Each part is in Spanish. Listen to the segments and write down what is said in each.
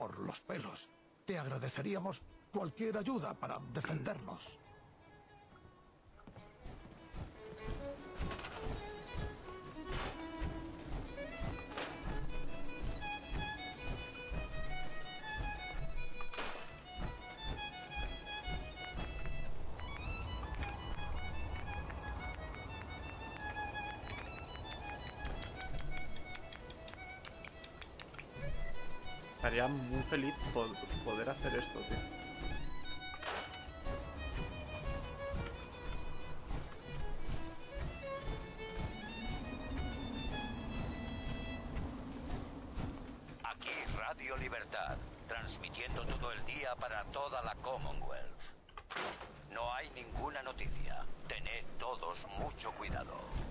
por los pelos. Te agradeceríamos cualquier ayuda para defendernos. Estaría muy feliz poder hacer esto, tío. Aquí Radio Libertad, transmitiendo todo el día para toda la Commonwealth. No hay ninguna noticia. Tened todos mucho cuidado.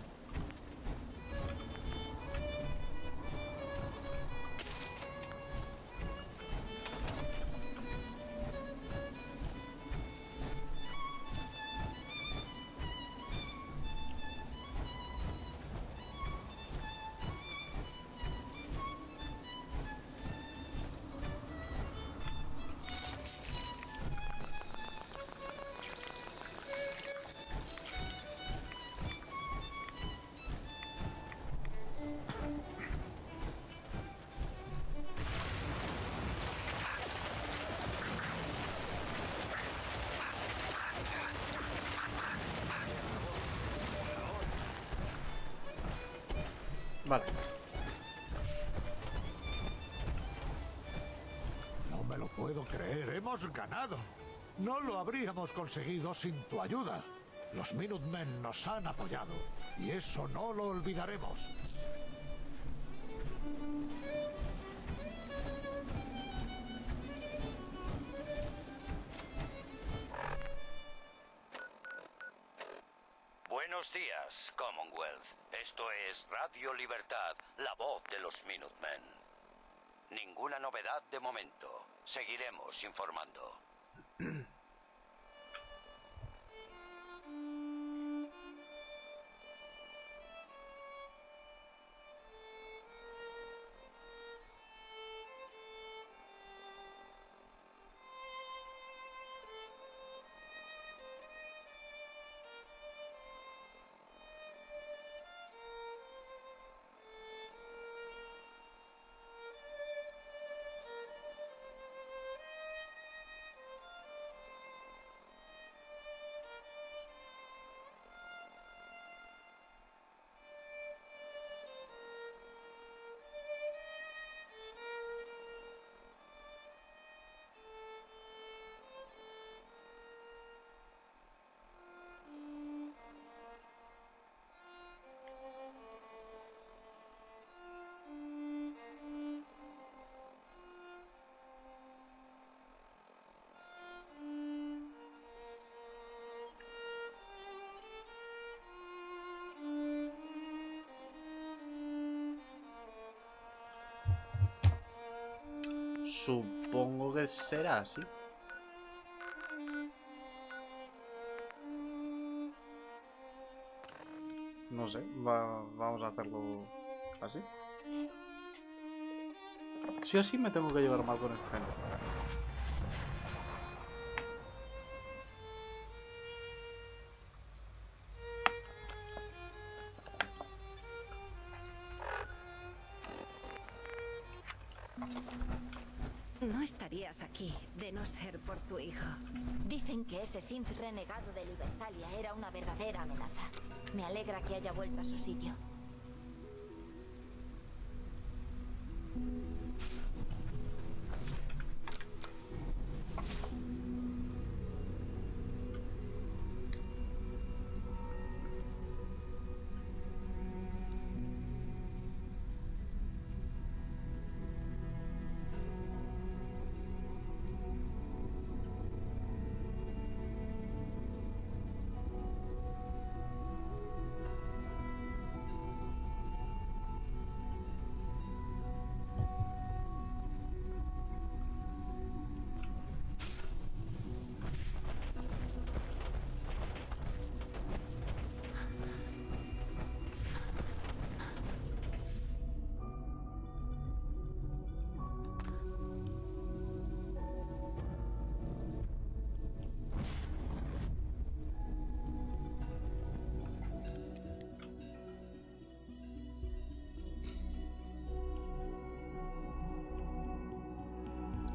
Vale. No me lo puedo creer, hemos ganado. No lo habríamos conseguido sin tu ayuda. Los Minutemen nos han apoyado y eso no lo olvidaremos. Buenos días, Commonwealth. Esto es Radio Libertad, la voz de los Minutemen. Ninguna novedad de momento. Seguiremos informando. Supongo que será así. No sé, vamos a hacerlo así. Sí o sí me tengo que llevar mal con esta gente. No estarías aquí de no ser por tu hijo. Dicen que ese Synth renegado de Libertalia era una verdadera amenaza. Me alegra que haya vuelto a su sitio.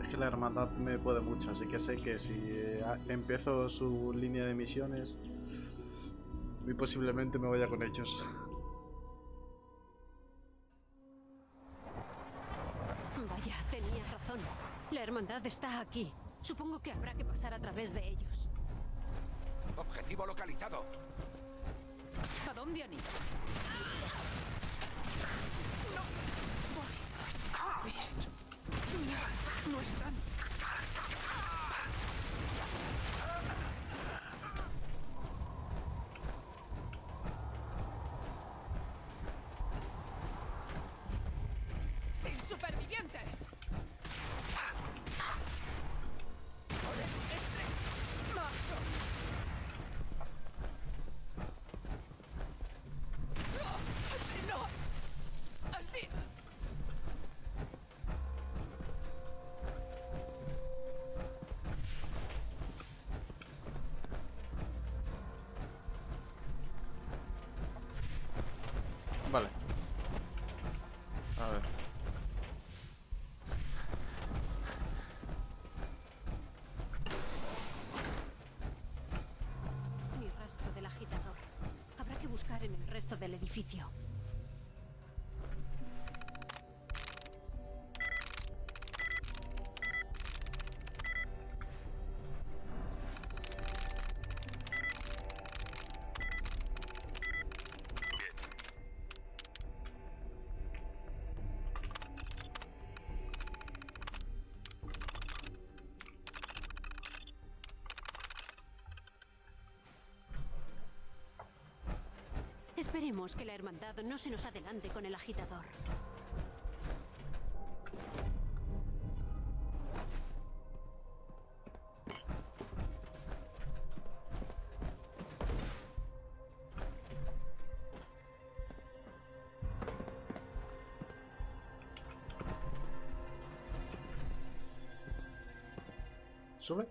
que la hermandad me puede mucho, así que sé que si empiezo su línea de misiones, muy posiblemente me vaya con ellos. Vaya, tenías razón. La hermandad está aquí. Supongo que habrá que pasar a través de ellos. Objetivo localizado. ¿A dónde han ido? No están. ¡Sin supervivientes! ¡No! ¡Así! Vale. A ver. Ni rastro del agitador. Habrá que buscar en el resto del edificio. Esperemos que la hermandad no se nos adelante con el agitador. ¿Sube?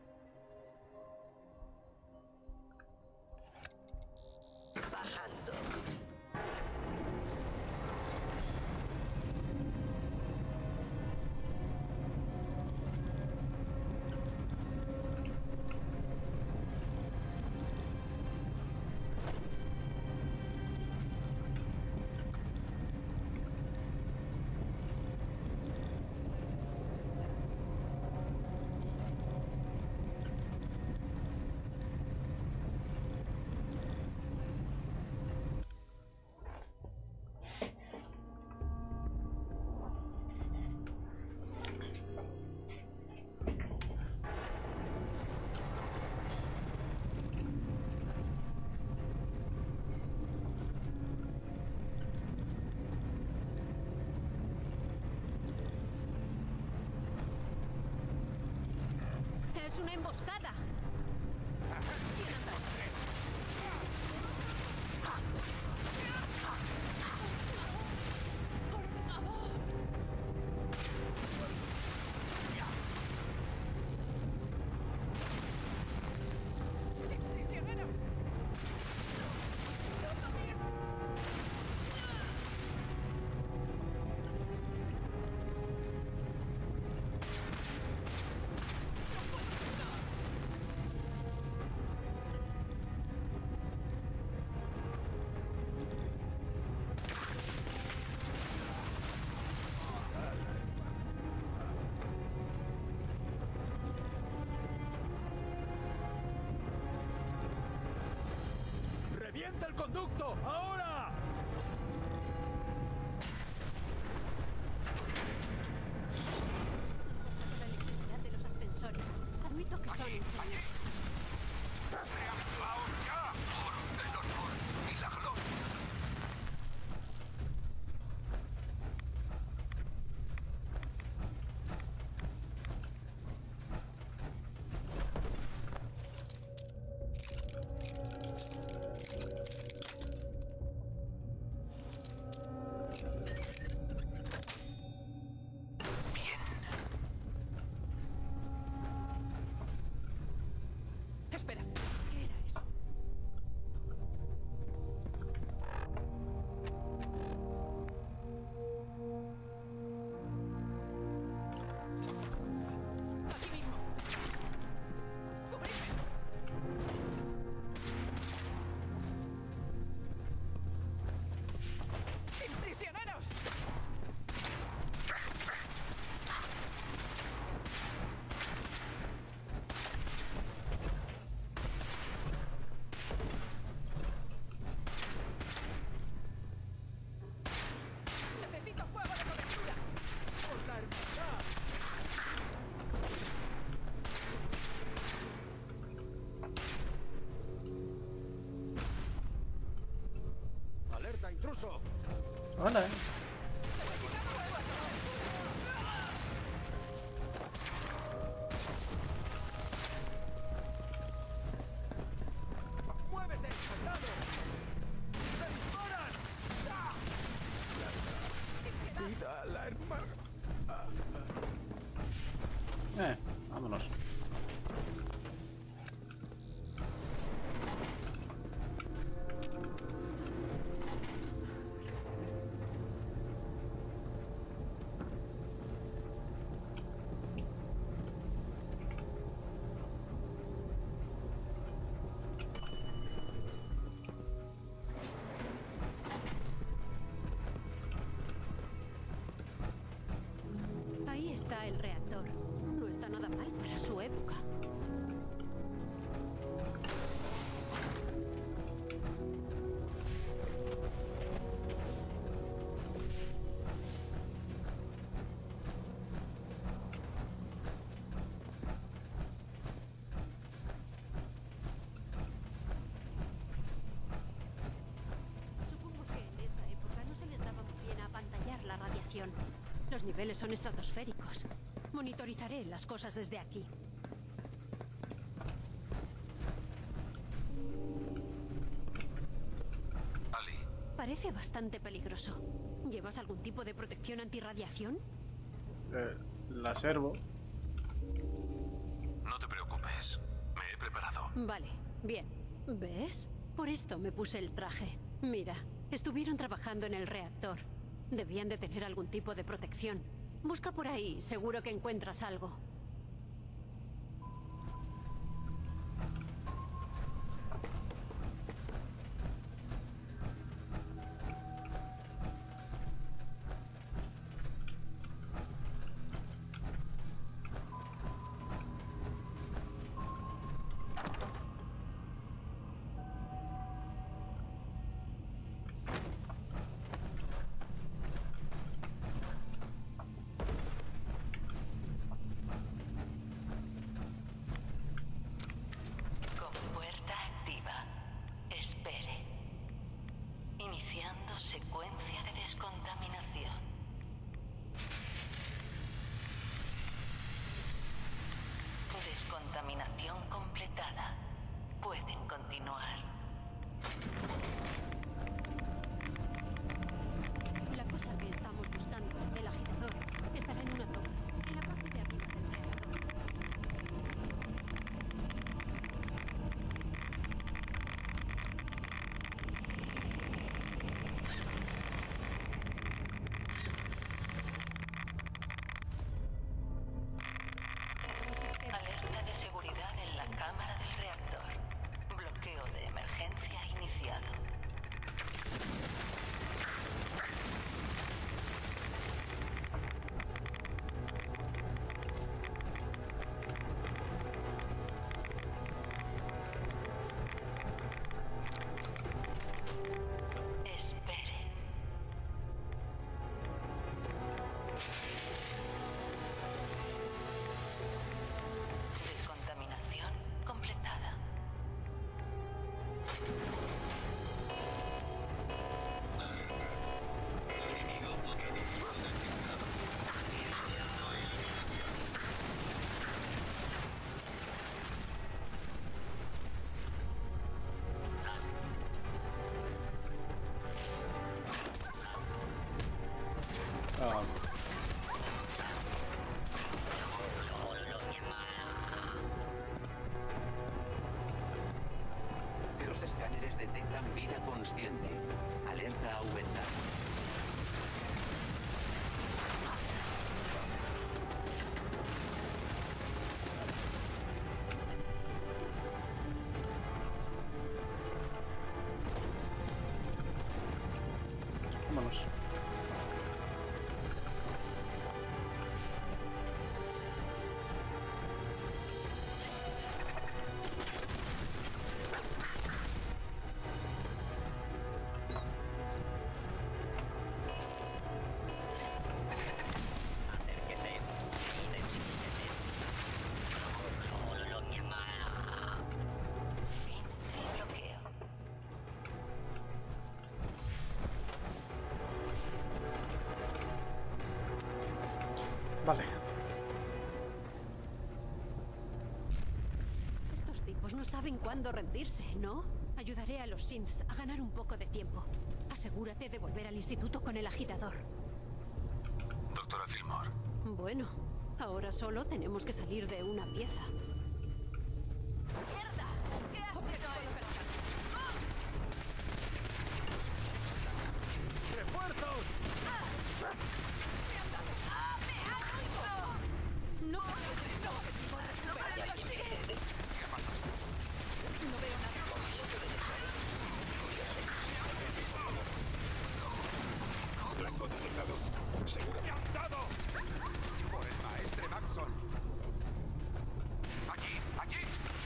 ¡Es una emboscada! ¡Revienta el conducto! ¡Ahora! La electricidad de los ascensores. Admito que son ingenieros. ¡Reactivaos ya! ¡Oros del honor y la gloria! Hola. ¡Muévete, soldado! ¡Se disparan! ¡Vida la hermana! Vámonos. Ahí está el reactor. No está nada mal para su época. Supongo que en esa época no se les daba muy bien apantallar la radiación. Los niveles son estratosféricos. Monitorizaré las cosas desde aquí. Ali, Parece bastante peligroso. ¿Llevas algún tipo de protección antirradiación? La servo. no te preocupes. Me he preparado. Vale, bien. ¿Ves? Por esto me puse el traje. Mira, estuvieron trabajando en el reactor. Debían de tener algún tipo de protección. Busca por ahí, seguro que encuentras algo. Compuerta activa. Espere. Iniciando secuencia de descontaminación. Descontaminación completada. Pueden continuar. La cosa que estamos buscando, el agitador, estará en una toma, en la parte de arriba del reactor. Alerta de seguridad en la cámara del reactor. Bloqueo de emergencia iniciado. Espere. Descontaminación completada. Ah, Los escáneres detectan vida consciente. Alerta aumentada. vámonos. no saben cuándo rendirse, ¿no? Ayudaré a los synths a ganar un poco de tiempo. Asegúrate de volver al instituto con el agitador. Doctora Fillmore. Bueno, ahora solo tenemos que salir de una pieza. ¡Mierda! ¿Qué ha sido eso? ¡Refuerzos! No, no veo nada. Blanco detectado. Seguro que han dado. Por el maestre Maxson. Allí, allí.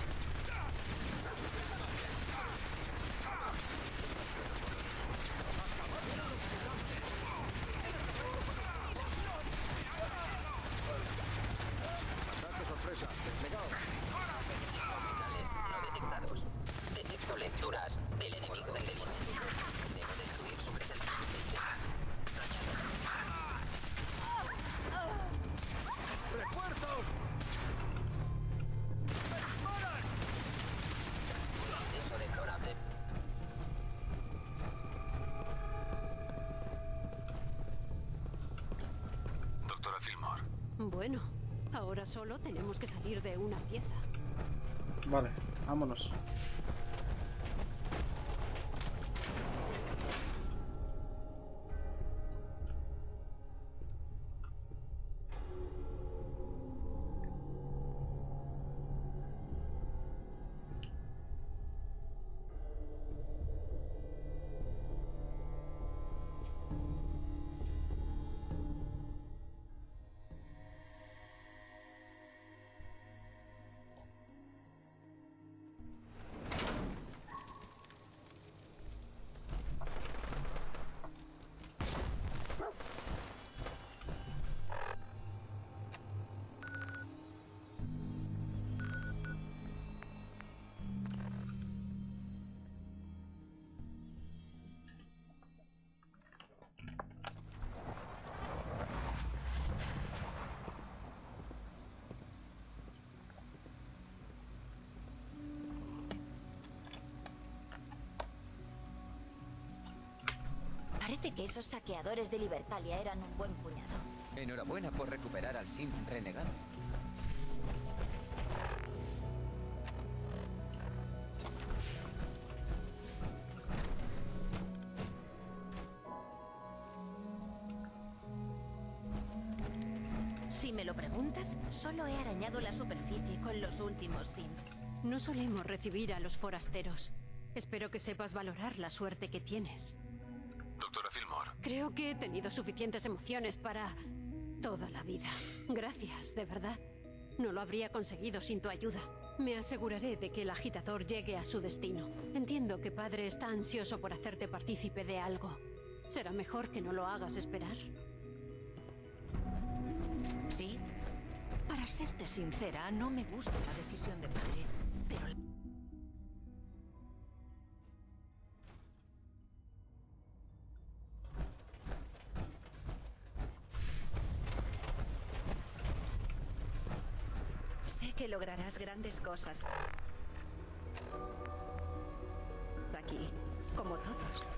Ataque sorpresa. Desplegado. Señales no detectados. Detecto lecturas del enemigo en delito. Debo destruir su presencia. ¡Refuerzos! ¡Disparan! Eso deplorable. Doctora Fillmore. Bueno, ahora solo tenemos que salir de una pieza. Vale, vámonos. Parece que esos saqueadores de Libertalia eran un buen puñado. Enhorabuena por recuperar al synth renegado. Si me lo preguntas, solo he arañado la superficie con los últimos synths. No solemos recibir a los forasteros. Espero que sepas valorar la suerte que tienes. Doctora Fillmore. Creo que he tenido suficientes emociones para toda la vida. Gracias, de verdad. No lo habría conseguido sin tu ayuda. Me aseguraré de que el agitador llegue a su destino. Entiendo que padre está ansioso por hacerte partícipe de algo. Será mejor que no lo hagas esperar. Sí. Para serte sincera, no me gusta la decisión de padre, pero... sé que lograrás grandes cosas. Aquí, como todos.